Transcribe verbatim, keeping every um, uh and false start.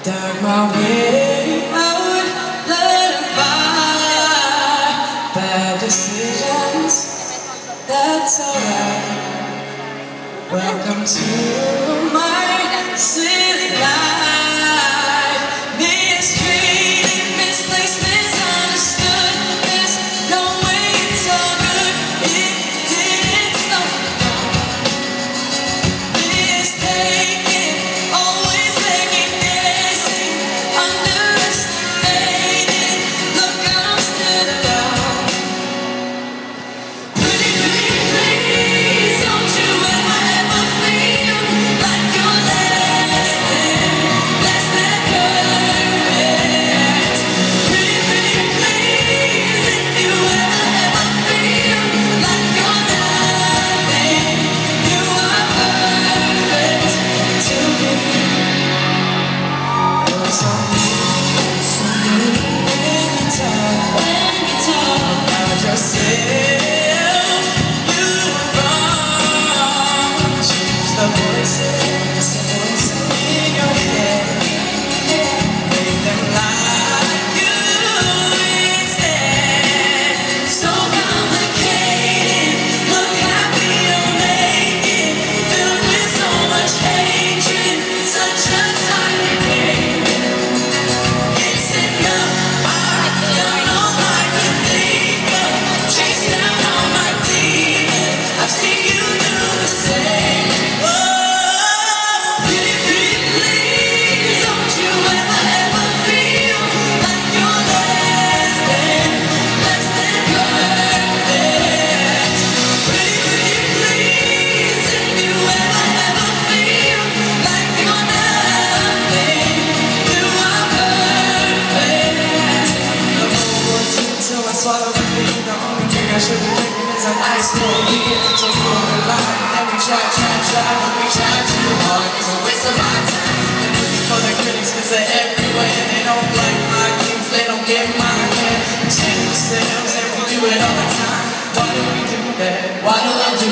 Dug my way out, let it fire. Bad decisions, that's alright. Welcome to my city life. Mistreated, misplaced, misunderstood. There's no way it's all good. It didn't stop. Mistaken, always second guessing, underestimated. Look, I'm still down. Pretty, pretty, please, don't you ever, ever feel like you're less than, less than perfect. Pretty, pretty, please, if you ever, ever feel like you're nothing, you are perfect to me. You're so new, so new when you talk, when you talk about yourself, you are wrong. Choose the voices, the voices in your head, make them like you instead. So complicated, look happy you're making, filled with so much hatred, such a tiny game. It's enough, I've done all I could think of, chased down all my demons, I've seen you do the same. Oh, pretty, pretty, please, don't you ever, ever feel like you're less than, less than perfect. Pretty, pretty, please, if you ever, ever feel like you're nothing, you are perfect. The whole world's in till I swallow the feed. The only thing I should be drinking is an ice cold beer. So full of life, and we try, try, try, but we try too hard. It's a waste of our time. And looking for the critics, cause they're everywhere. They don't like my games, they don't get my hair. We change ourselves and we do it all the time. Why do we do that? Why do I do